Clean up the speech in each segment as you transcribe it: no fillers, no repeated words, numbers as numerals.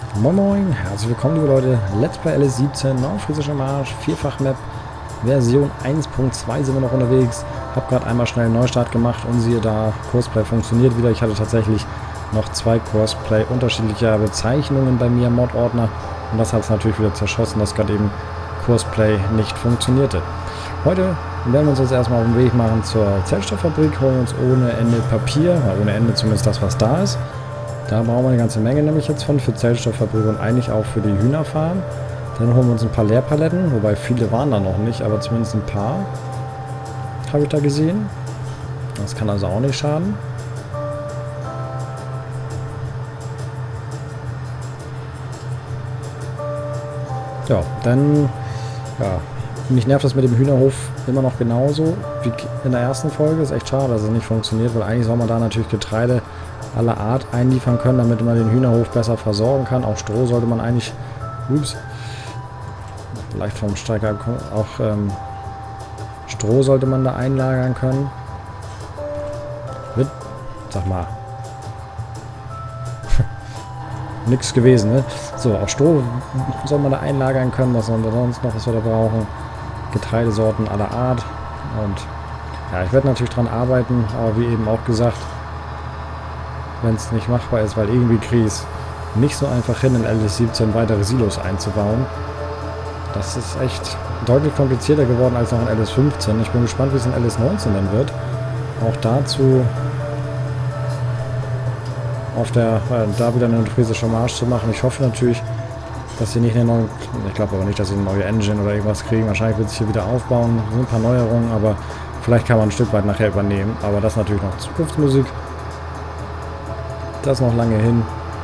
Moin Moin, herzlich willkommen liebe Leute, Let's Play LS17, Nordfriesischer Marsch, Vierfach-Map, Version 1.2 sind wir noch unterwegs. Hab gerade einmal schnell einen Neustart gemacht und siehe da, Courseplay funktioniert wieder. Ich hatte tatsächlich noch zwei Courseplay unterschiedlicher Bezeichnungen bei mir im Mod-Ordner und das hat es natürlich wieder zerschossen, dass gerade eben Courseplay nicht funktionierte. Heute werden wir uns jetzt erstmal auf den Weg machen zur Zellstofffabrik, holen uns ohne Ende Papier, ohne Ende zumindest das, was da ist. Da brauchen wir eine ganze Menge nämlich jetzt von für Zellstofffabrik und eigentlich auch für die Hühnerfarm. Dann holen wir uns ein paar Leerpaletten, wobei viele waren da noch nicht, aber zumindest ein paar habe ich da gesehen. Das kann also auch nicht schaden. Ja, dann, ja, mich nervt das mit dem Hühnerhof immer noch genauso wie in der ersten Folge. Ist echt schade, dass es nicht funktioniert, weil eigentlich soll man da natürlich Getreide aller Art einliefern können, damit man den Hühnerhof besser versorgen kann. Auch Stroh sollte man eigentlich, leicht vom Steiger, auch Stroh sollte man da einlagern können. Sag mal. Nix gewesen, ne? So, auch Stroh soll man da einlagern können. Was sollen wir sonst noch, was wir da brauchen? Getreidesorten aller Art. Und ja, ich werde natürlich dran arbeiten, aber wie eben auch gesagt, wenn es nicht machbar ist, weil irgendwie kriege ich es nicht so einfach hin, in LS17 weitere Silos einzubauen. Das ist echt deutlich komplizierter geworden als noch in LS15. Ich bin gespannt, wie es in LS19 dann wird. Auch dazu auf der, da wieder eine nordfriesische Marsch zu machen. Ich hoffe natürlich, dass sie nicht eine neue, ich glaube aber nicht, dass sie eine neue Engine oder irgendwas kriegen. Wahrscheinlich wird es hier wieder aufbauen. Es sind ein paar Neuerungen, aber vielleicht kann man ein Stück weit nachher übernehmen. Aber das ist natürlich noch Zukunftsmusik. Das ist noch lange hin.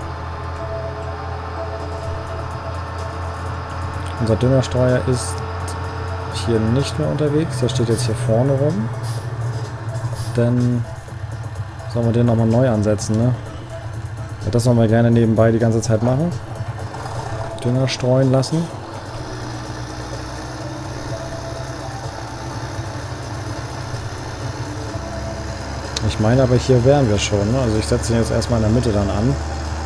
Unser Düngerstreuer ist hier nicht mehr unterwegs. Der steht jetzt hier vorne rum. Dann sollen wir den nochmal neu ansetzen, ne? Das wollen wir gerne nebenbei die ganze Zeit machen. Dünger streuen lassen. Ich meine aber, hier wären wir schon, ne? Also ich setze ihn jetzt erstmal in der Mitte dann an.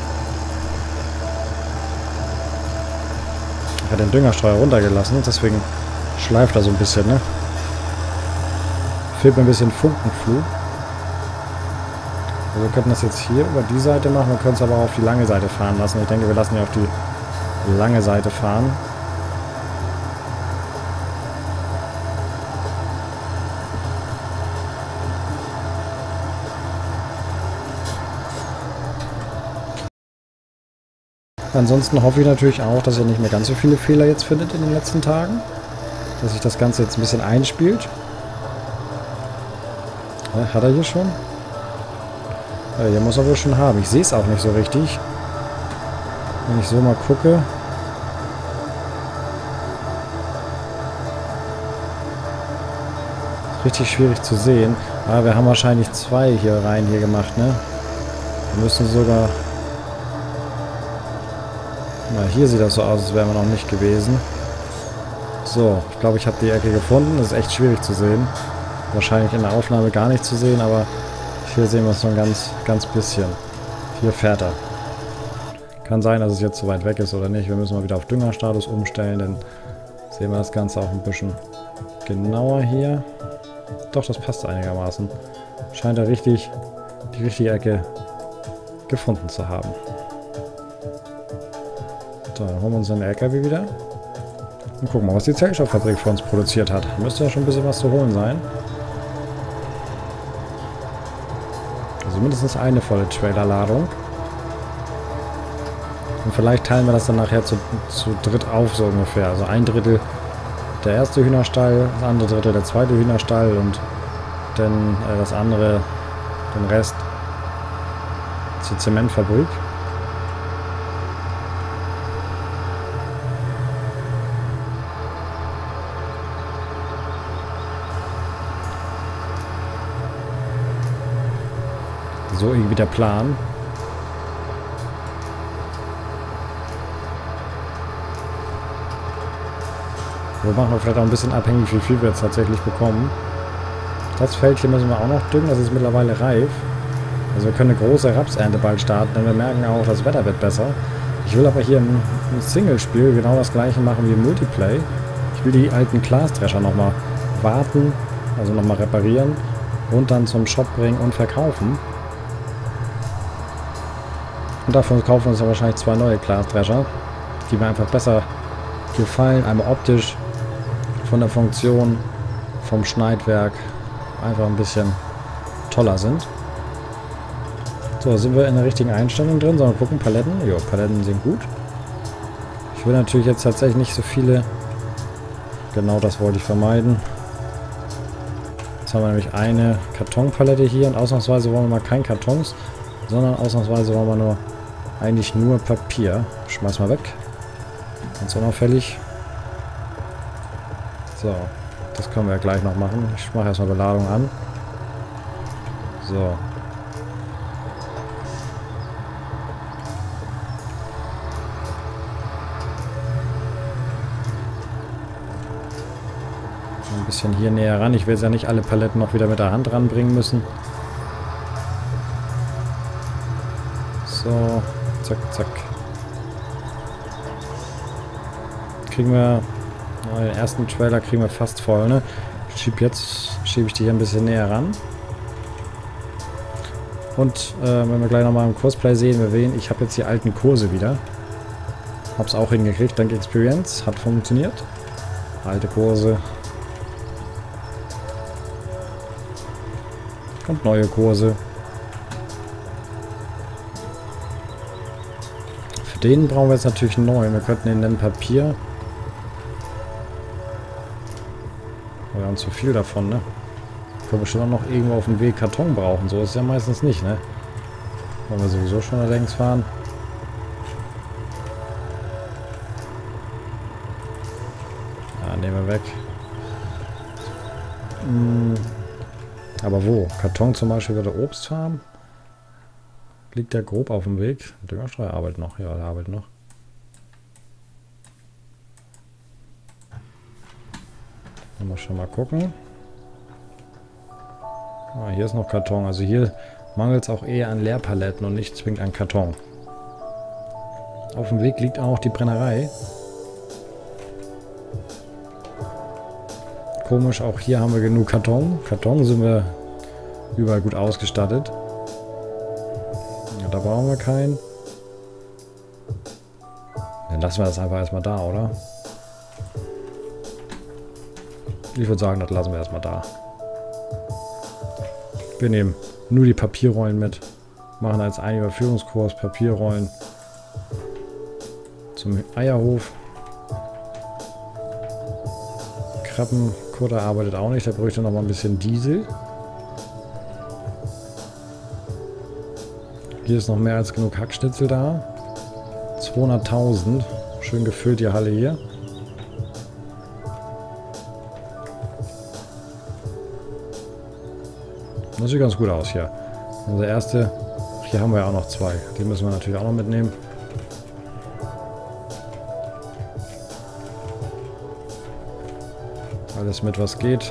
Ich habe den Düngerstreuer runtergelassen, deswegen schleift er so ein bisschen, ne? Fehlt mir ein bisschen Funkenflug. Also wir könnten das jetzt hier über die Seite machen, wir können es aber auch auf die lange Seite fahren lassen. Ich denke, wir lassen ja auf die lange Seite fahren. Ansonsten hoffe ich natürlich auch, dass ihr nicht mehr ganz so viele Fehler jetzt findet in den letzten Tagen. Dass sich das Ganze jetzt ein bisschen einspielt. Ja, hat er hier schon? Ja, hier muss er wohl schon haben. Ich sehe es auch nicht so richtig. Wenn ich so mal gucke. Ist richtig schwierig zu sehen. Aber wir haben wahrscheinlich zwei hier rein hier gemacht, ne? Wir müssen sogar... Na, hier sieht das so aus, als wären wir noch nicht gewesen. So, ich glaube, ich habe die Ecke gefunden. Das ist echt schwierig zu sehen. Wahrscheinlich in der Aufnahme gar nicht zu sehen, aber hier sehen wir es nur ein ganz bisschen. Hier fährt er. Kann sein, dass es jetzt so weit weg ist oder nicht. Wir müssen mal wieder auf Düngerstatus umstellen, dann sehen wir das Ganze auch ein bisschen genauer hier. Doch, das passt einigermaßen. Scheint er die richtige Ecke gefunden zu haben. So, dann holen wir uns den LKW wieder. Und gucken mal, was die Zellstofffabrik für uns produziert hat. Müsste ja schon ein bisschen was zu holen sein. Also mindestens eine volle Trailerladung. Und vielleicht teilen wir das dann nachher zu dritt auf, so ungefähr. Also ein Drittel der erste Hühnerstall, das andere Drittel der zweite Hühnerstall und dann das andere, den Rest zur Zementfabrik. So irgendwie der Plan. So machen wir vielleicht auch ein bisschen abhängig, wie viel wir jetzt tatsächlich bekommen. Das Feld hier müssen wir auch noch düngen, das ist mittlerweile reif. Also wir können eine große Rapsernte bald starten, denn wir merken auch, das Wetter wird besser. Ich will aber hier im Single-Spiel genau das gleiche machen wie im Multiplay. Ich will die alten Glasdrescher nochmal warten, also nochmal reparieren und dann zum Shop bringen und verkaufen. Und davon kaufen wir uns ja wahrscheinlich 2 neue Glasdrescher, die mir einfach besser gefallen. Einmal optisch, von der Funktion, vom Schneidwerk einfach ein bisschen toller sind. So, sind wir in der richtigen Einstellung drin? Sollen wir gucken, Paletten? Jo, Paletten sind gut. Ich will natürlich jetzt tatsächlich nicht so viele. Genau das wollte ich vermeiden. Jetzt haben wir nämlich eine Kartonpalette hier und ausnahmsweise wollen wir mal kein Kartons, sondern ausnahmsweise wollen wir eigentlich nur Papier. Schmeiß mal weg. Ganz unauffällig. So, das können wir ja gleich noch machen. Ich mache erstmal Beladung an. So. Ein bisschen hier näher ran. Ich will ja nicht alle Paletten noch wieder mit der Hand ranbringen müssen. So, zack, zack. Kriegen wir den ersten Trailer kriegen wir fast voll, ne? Schiebe ich die hier ein bisschen näher ran. Und wenn wir gleich nochmal im Cosplay sehen, ich habe jetzt die alten Kurse wieder. Hab's auch hingekriegt, dank Experience. Hat funktioniert. Alte Kurse. Und neue Kurse. Für den brauchen wir jetzt natürlich einen neuen. Wir könnten den nennen Papier. Wir haben zu viel davon, ne? Wir können bestimmt auch noch irgendwo auf dem Weg Karton brauchen. So ist es ja meistens nicht, ne? Wenn wir sowieso schon längs fahren. Ja, nehmen wir weg. Aber wo? Karton zum Beispiel bei der Obstfarm? Liegt der grob auf dem Weg? Der Düngerstreuer arbeitet noch. Ja, der arbeitet noch. Mal schon mal gucken. Ah, hier ist noch Karton. Also hier mangelt es auch eher an Leerpaletten und nicht zwingend an Karton. Auf dem Weg liegt auch die Brennerei. Komisch, auch hier haben wir genug Karton. Karton sind wir überall gut ausgestattet. Ja, da brauchen wir keinen. Dann lassen wir das einfach erstmal da, oder? Ich würde sagen, das lassen wir erstmal da. Wir nehmen nur die Papierrollen mit. Machen als einen Überführungskurs Papierrollen zum Eierhof. Krabbenkutter arbeitet auch nicht. Da bräuchte noch mal ein bisschen Diesel. Hier ist noch mehr als genug Hackschnitzel da. 200.000. Schön gefüllt die Halle hier. Das sieht ganz gut aus hier. Unser erste. Hier haben wir ja auch noch 2. Die müssen wir natürlich auch noch mitnehmen. Alles mit, was geht.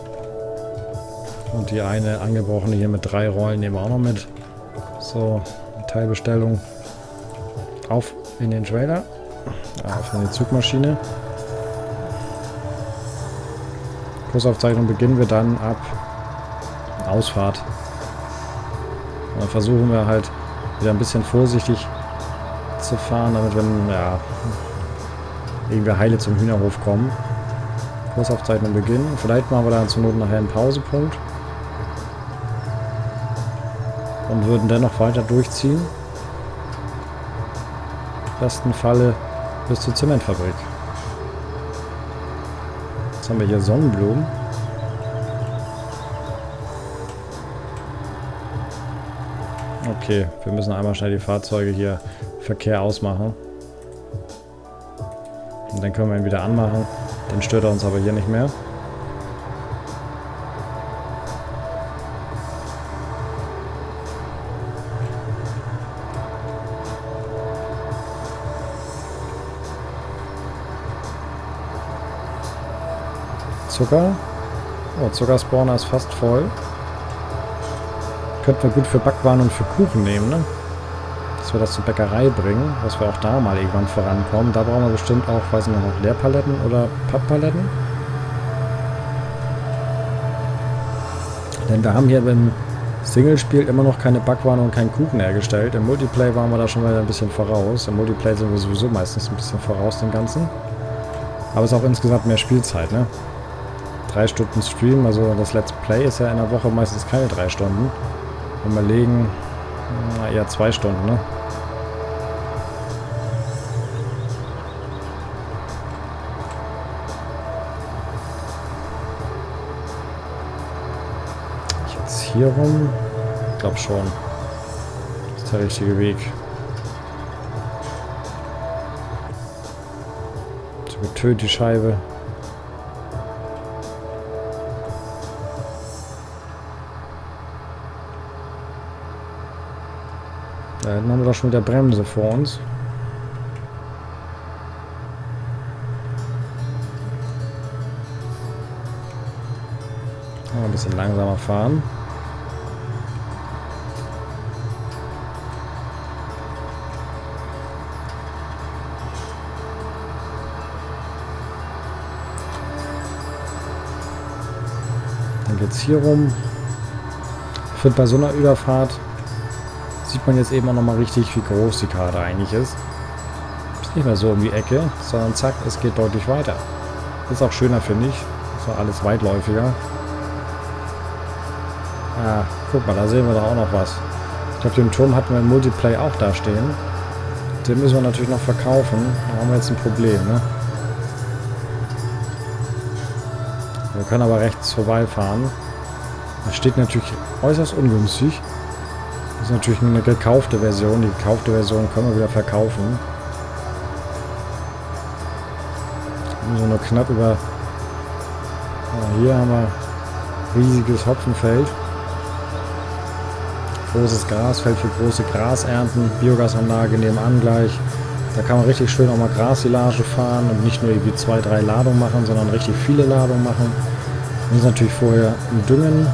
Und die eine angebrochene hier mit 3 Rollen nehmen wir auch noch mit. So, Teilbestellung. Auf in den Trailer. Auf in die Zugmaschine. Kursaufzeichnung beginnen wir dann ab Ausfahrt. Und dann versuchen wir halt wieder ein bisschen vorsichtig zu fahren, damit wir irgendwie heile zum Hühnerhof kommen. Kursaufzeichnung beginnen. Vielleicht machen wir dann zur Not nachher einen Pausepunkt. Und würden dennoch weiter durchziehen. Im besten Falle bis zur Zementfabrik. Jetzt haben wir hier Sonnenblumen. Okay, wir müssen einmal schnell die Fahrzeuge hier Verkehr ausmachen. Und dann können wir ihn wieder anmachen. Dann stört er uns aber hier nicht mehr. Zucker. Oh, Zuckerspawner ist fast voll. Könnten wir gut für Backwaren und für Kuchen nehmen, ne? dass wir das zur Bäckerei bringen, dass wir auch da mal irgendwann vorankommen. Da brauchen wir bestimmt auch, weiß nicht, noch Leerpaletten oder Papppaletten. Denn wir haben hier beim Singlespiel immer noch keine Backwaren und keinen Kuchen hergestellt. Im Multiplayer waren wir da schon mal ein bisschen voraus. Im Multiplayer sind wir sowieso meistens ein bisschen voraus dem Ganzen. Aber es ist auch insgesamt mehr Spielzeit, ne? 3 Stunden Stream, also das Let's Play ist ja in der Woche meistens keine 3 Stunden. Wenn wir legen, na, eher 2 Stunden, ne? Jetzt hier rum? Ich glaube schon. Das ist der richtige Weg. So getötet die Scheibe. Da hinten haben wir doch schon wieder Bremse vor uns. Ein bisschen langsamer fahren. Dann geht es hier rum. Ich finde, bei so einer Überfahrt sieht man jetzt eben auch nochmal richtig, wie groß die Karte eigentlich ist. Ist nicht mehr so um die Ecke, sondern zack, es geht deutlich weiter. Ist auch schöner, finde ich. Ist auch alles weitläufiger. Ah, guck mal, da sehen wir doch auch noch was. Ich glaube, den Turm hatten wir im Multiplayer auch da stehen. Den müssen wir natürlich noch verkaufen. Da haben wir jetzt ein Problem, ne? Wir können aber rechts vorbeifahren. Das steht natürlich äußerst ungünstig. Das ist natürlich eine gekaufte Version. Die gekaufte Version können wir wieder verkaufen. So nur knapp über... Ja, hier haben wir riesiges Hopfenfeld. Großes Grasfeld für große Grasernten. Biogasanlage nebenan gleich. Da kann man richtig schön auch mal Grassilage fahren und nicht nur irgendwie 2, 3 Ladungen machen, sondern richtig viele Ladungen machen. Wir müssen natürlich vorher düngen.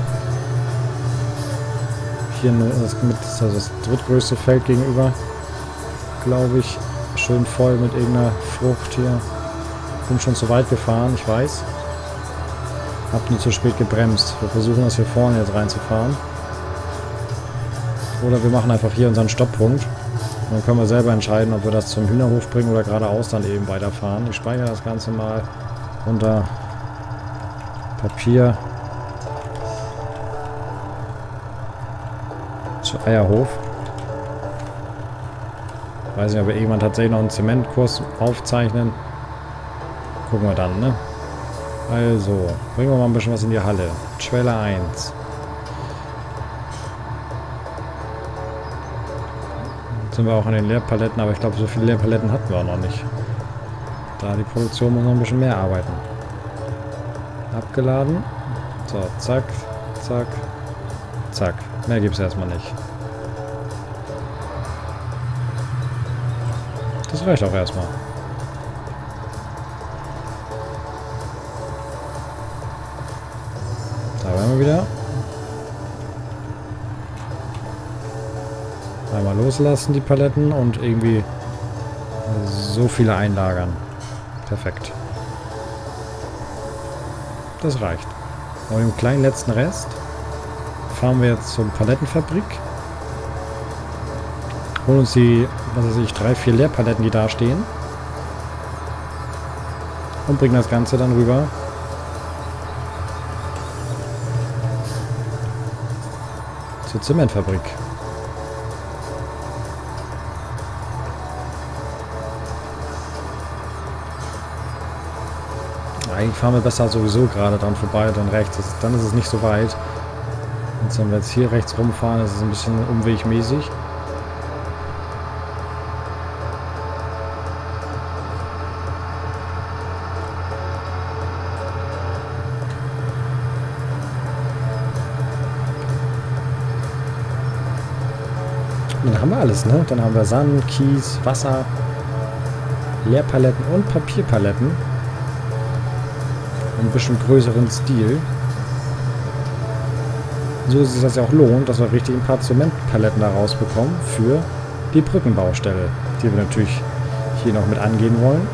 Hier ist das drittgrößte Feld gegenüber, glaube ich. Schön voll mit irgendeiner Frucht hier. Bin schon zu weit gefahren, ich weiß. Hab nur zu spät gebremst. Wir versuchen das hier vorne jetzt reinzufahren. Oder wir machen einfach hier unseren Stopppunkt. Und dann können wir selber entscheiden, ob wir das zum Hühnerhof bringen oder geradeaus dann eben weiterfahren. Ich speichere das Ganze mal unter Papier. Eierhof. Weiß nicht, ob wir irgendwann tatsächlich noch einen Zementkurs aufzeichnen. Gucken wir dann, ne? Also, bringen wir mal ein bisschen was in die Halle. Trailer 1. Jetzt sind wir auch an den Leerpaletten, aber ich glaube, so viele Leerpaletten hatten wir auch noch nicht. Da die Produktion muss noch ein bisschen mehr arbeiten. Abgeladen. So, zack, zack, zack. Mehr gibt es erstmal nicht. Das reicht auch erstmal. Da werden wir wieder. Einmal loslassen die Paletten und irgendwie so viele einlagern. Perfekt. Das reicht. Und im kleinen letzten Rest fahren wir jetzt zur Palettenfabrik. Holen uns die, was weiß ich, 3, 4 Leerpaletten, die da stehen. Und bringen das Ganze dann rüber. Zur Zementfabrik. Eigentlich fahren wir besser sowieso gerade dran vorbei, dann rechts. Dann ist es nicht so weit. Und wenn wir jetzt hier rechts rumfahren, ist es ein bisschen umwegmäßig. Und dann haben wir alles, ne? Dann haben wir Sand, Kies, Wasser, Leerpaletten und Papierpaletten. Ein bisschen größeren Stil. So ist es das ja auch lohnt, dass wir richtig ein paar Zementpaletten da rausbekommen für die Brückenbaustelle, die wir natürlich hier noch mit angehen wollen.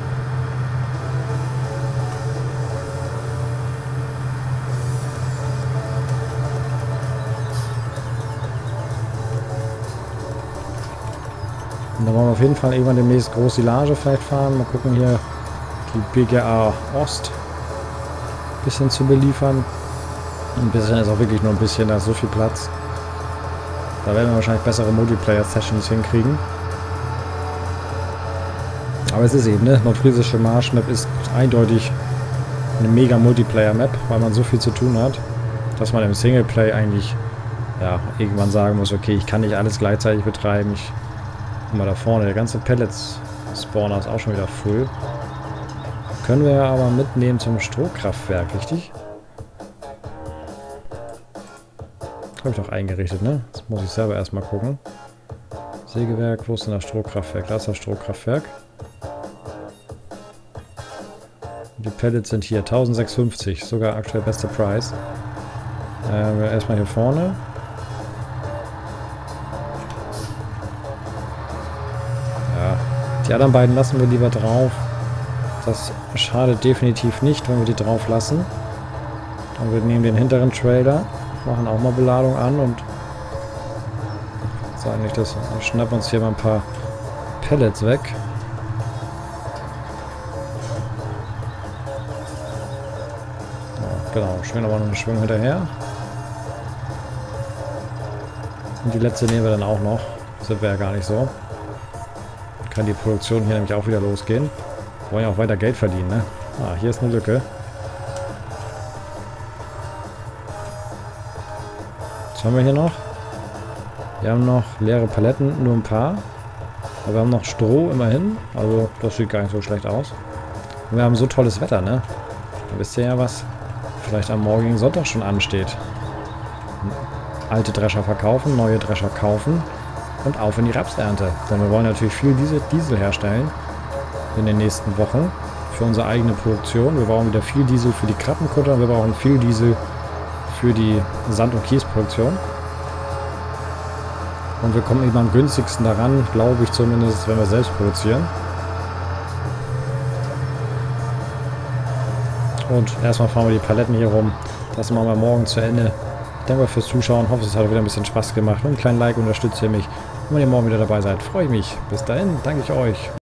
Und da wollen wir auf jeden Fall irgendwann demnächst Großsilage vielleicht fahren. Mal gucken hier die BGA Ost ein bisschen zu beliefern. Ein bisschen ist auch wirklich nur ein bisschen, da ist so viel Platz. Da werden wir wahrscheinlich bessere Multiplayer-Sessions hinkriegen. Aber es ist eben, ne? Nordfriesische Marsch-Map ist eindeutig eine mega Multiplayer-Map, weil man so viel zu tun hat, dass man im Singleplay eigentlich ja, irgendwann sagen muss, okay, ich kann nicht alles gleichzeitig betreiben. Guck mal da vorne, der ganze Pellets-Spawner ist auch schon wieder full. Können wir aber mitnehmen zum Strohkraftwerk, richtig? Habe ich doch eingerichtet, ne? Jetzt muss ich selber erstmal gucken. Sägewerk, wo ist denn das Strohkraftwerk? Da ist das Strohkraftwerk. Die Pellets sind hier, 1650, sogar aktuell bester Preis. Erstmal hier vorne. Ja, die anderen beiden lassen wir lieber drauf. Das schadet definitiv nicht, wenn wir die drauf lassen. Und wir nehmen den hinteren Trailer, machen auch mal Beladung an und sagen nicht, dass wir schnappen uns hier mal ein paar Pellets weg. Ja, genau, schön aber noch einen Schwung hinterher. Und die letzte nehmen wir dann auch noch. Das wäre ja gar nicht so. Dann kann die Produktion hier nämlich auch wieder losgehen. Wir wollen ja auch weiter Geld verdienen, ne? Ah, hier ist eine Lücke. Was haben wir hier noch? Wir haben noch leere Paletten, nur ein paar. Aber wir haben noch Stroh immerhin. Also das sieht gar nicht so schlecht aus. Und wir haben so tolles Wetter, ne? Da wisst ihr ja, was vielleicht am morgigen Sonntag schon ansteht. Alte Drescher verkaufen, neue Drescher kaufen und auf in die Rapsernte. Denn wir wollen natürlich viel Diesel herstellen in den nächsten Wochen für unsere eigene Produktion. Wir brauchen wieder viel Diesel für die Krabbenkutter. Wir brauchen viel Diesel für die Sand- und Kiesproduktion. Und wir kommen eben am günstigsten daran, glaube ich zumindest, wenn wir selbst produzieren. Und erstmal fahren wir die Paletten hier rum. Das machen wir morgen zu Ende. Danke fürs Zuschauen. Hoffe, es hat wieder ein bisschen Spaß gemacht. Und einen kleinen Like unterstützt ihr mich. Und wenn ihr morgen wieder dabei seid, freue ich mich. Bis dahin, danke ich euch.